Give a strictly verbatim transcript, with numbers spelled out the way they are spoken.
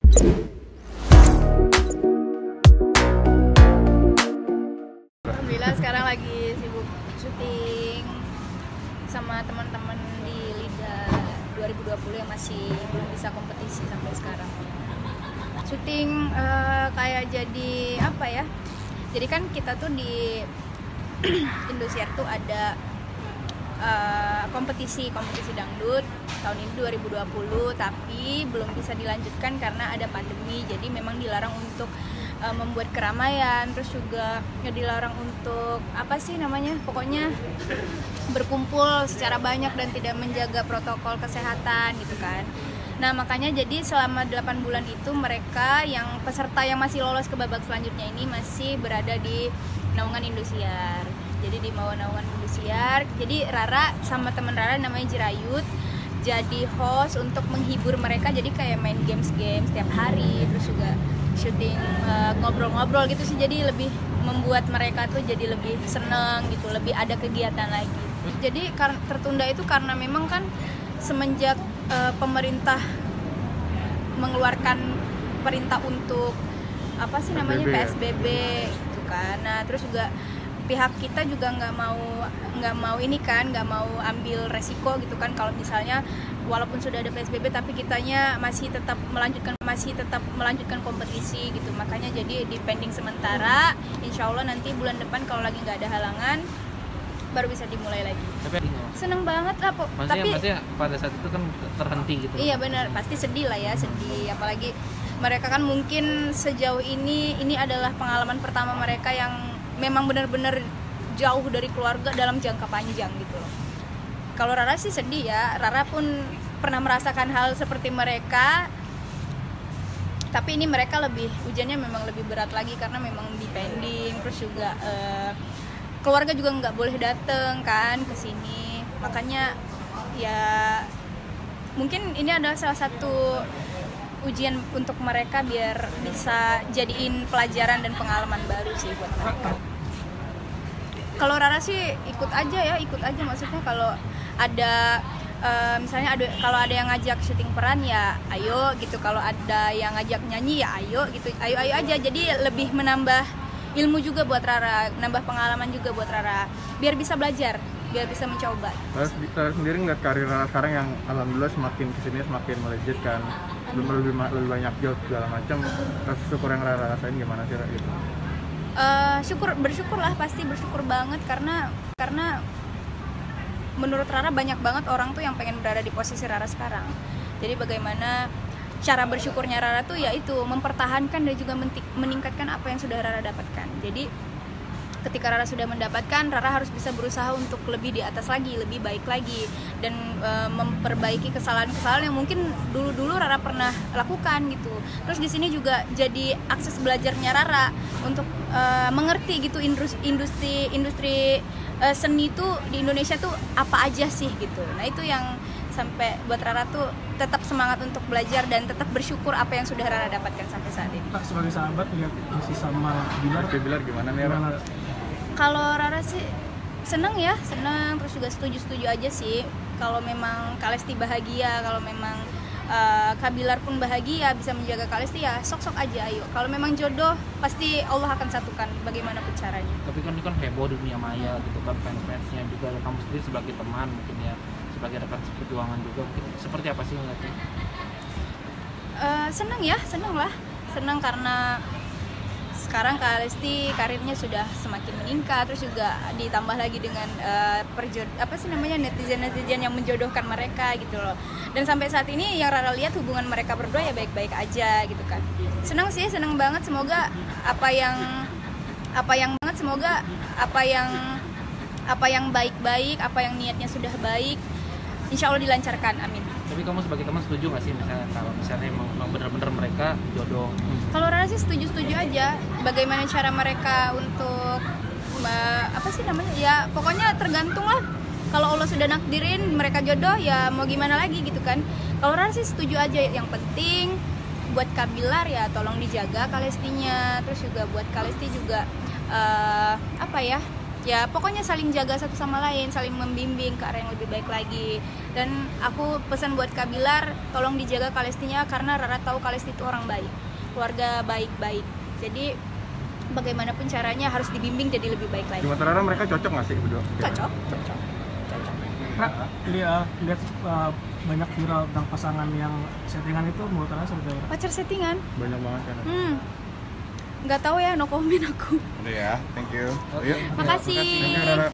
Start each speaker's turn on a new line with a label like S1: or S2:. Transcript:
S1: Alhamdulillah sekarang lagi sibuk syuting sama teman-teman di Lida dua ribu dua puluh yang masih belum bisa kompetisi sampai sekarang. Syuting uh, kayak jadi apa ya? Jadi kan kita tuh di Indosiar tuh ada uh, kompetisi kompetisi dangdut tahun ini dua ribu dua puluh, tapi belum bisa dilanjutkan karena ada pandemi. Jadi memang dilarang untuk uh, membuat keramaian, terus juga ya dilarang untuk apa sih namanya? Pokoknya berkumpul secara banyak dan tidak menjaga protokol kesehatan gitu kan. Nah makanya jadi selama delapan bulan itu mereka yang peserta yang masih lolos ke babak selanjutnya ini masih berada di naungan Indosiar. Jadi di bawah naungan Indosiar. Jadi Rara sama teman Rara namanya Jerayut jadi host untuk menghibur mereka. Jadi kayak main games-games setiap hari, terus juga syuting uh, ngobrol-ngobrol gitu sih. Jadi lebih membuat mereka tuh jadi lebih seneng gitu, lebih ada kegiatan lagi. Jadi kar- tertunda itu karena memang kan semenjak uh, pemerintah mengeluarkan perintah untuk apa sih namanya P S B B gitu kan. Nah terus juga pihak kita juga nggak mau nggak mau ini kan nggak mau ambil resiko gitu kan kalau misalnya walaupun sudah ada P S B B tapi kitanya masih tetap melanjutkan masih tetap melanjutkan kompetisi gitu. Makanya jadi di pending sementara, insya Allah nanti bulan depan kalau lagi nggak ada halangan baru bisa dimulai lagi.
S2: Tapi
S1: seneng banget lah po.
S2: Maksudnya,
S1: tapi
S2: maksudnya pada saat itu kan terhenti gitu.
S1: Iya benar, pasti sedih lah ya, sedih. Apalagi mereka kan mungkin sejauh ini ini adalah pengalaman pertama mereka yang memang benar-benar jauh dari keluarga dalam jangka panjang gitu loh. Kalau Rara sih sedih ya, Rara pun pernah merasakan hal seperti mereka. Tapi ini mereka lebih, ujiannya memang lebih berat lagi karena memang di pending, terus juga uh, keluarga juga nggak boleh dateng kan ke sini. Makanya ya mungkin ini adalah salah satu ujian untuk mereka biar bisa jadiin pelajaran dan pengalaman baru sih buat mereka. Kalau Rara sih ikut aja ya, ikut aja maksudnya kalau ada uh, misalnya ada kalau ada yang ngajak syuting peran ya ayo gitu, kalau ada yang ngajak nyanyi ya ayo gitu, ayo ayo aja. Jadi lebih menambah ilmu juga buat Rara, nambah pengalaman juga buat Rara, biar bisa belajar, biar bisa mencoba.
S3: Rara sendiri ngeliat karir Rara sekarang yang alhamdulillah semakin kesini semakin melejit kan, belum lebih, lebih banyak job segala macam. Rasa syukur yang Rara rasain gimana sih gitu?
S1: Uh, syukur, bersyukur lah, pasti bersyukur banget karena karena menurut Rara banyak banget orang tuh yang pengen berada di posisi Rara sekarang. Jadi bagaimana cara bersyukurnya Rara tuh yaitu mempertahankan dan juga meningkatkan apa yang sudah Rara dapatkan. Jadi ketika Rara sudah mendapatkan, Rara harus bisa berusaha untuk lebih di atas lagi, lebih baik lagi, dan e, memperbaiki kesalahan-kesalahan yang mungkin dulu-dulu Rara pernah lakukan gitu. Terus di sini juga jadi akses belajarnya Rara untuk e, mengerti gitu industri industri, industri e, seni tuh di Indonesia tuh apa aja sih gitu. Nah itu yang sampai buat Rara tuh tetap semangat untuk belajar dan tetap bersyukur apa yang sudah Rara dapatkan sampai saat ini.
S4: Kak, sebagai sahabat lihat si sama Bilar,
S3: Bilar gimana nih? Gimana?
S1: Kalau Rara sih seneng ya, seneng, terus juga setuju-setuju aja sih. Kalau memang Kak Lesti bahagia, kalau memang uh, Kak Bilar pun bahagia bisa menjaga Kak Lesti ya sok-sok aja ayo. Kalau memang jodoh pasti Allah akan satukan bagaimanapun caranya.
S2: Tapi kan ini kan heboh di dunia maya gitu kan, fans-fansnya juga, kamu sendiri sebagai teman mungkin ya, sebagai rekan perjuangan juga, mungkin seperti apa sih ngeliatnya?
S1: Uh, seneng ya, seneng lah, seneng karena sekarang Kak Lesti karirnya sudah semakin meningkat, terus juga ditambah lagi dengan uh, perjod apa sih namanya netizen-netizen yang menjodohkan mereka gitu loh. Dan sampai saat ini yang Rara lihat hubungan mereka berdua ya baik-baik aja gitu kan. Senang sih, senang banget. Semoga apa yang apa yang banget semoga apa yang apa yang baik-baik, apa yang niatnya sudah baik, insya Allah dilancarkan, amin.
S2: Tapi kamu sebagai teman setuju nggak sih misalnya kalau misalnya emang benar-benar mereka jodoh?
S1: Kalau Rara sih setuju-setuju aja. Bagaimana cara mereka untuk uh, apa sih namanya? Ya pokoknya tergantung lah. Kalau Allah sudah nakdirin mereka jodoh ya mau gimana lagi gitu kan. Kalau Rara sih setuju aja. Yang penting buat Kak Bilar ya tolong dijaga Kak Lestinya. Terus juga buat Kak Lesti juga uh, apa ya? ya pokoknya saling jaga satu sama lain, saling membimbing ke arah yang lebih baik lagi. Dan aku pesan buat Kak Bilar, tolong dijaga Kak Lestinya karena Rara tahu Kak Lesti itu orang baik, keluarga baik-baik. Jadi bagaimanapun caranya harus dibimbing jadi lebih baik lagi.
S3: Di mata Rara mereka cocok nggak sih berdua?
S1: Cocok, cocok, cocok.
S4: Ra, lihat lihat uh, banyak viral tentang pasangan yang settingan itu menurut Rara seperti apa?
S1: Pacar settingan?
S3: Banyak banget kan.
S1: Hmm, nggak tahu ya, no comment aku.
S5: Udah ya, thank you. Yuk.
S1: Makasih.
S3: Thank you, Rara.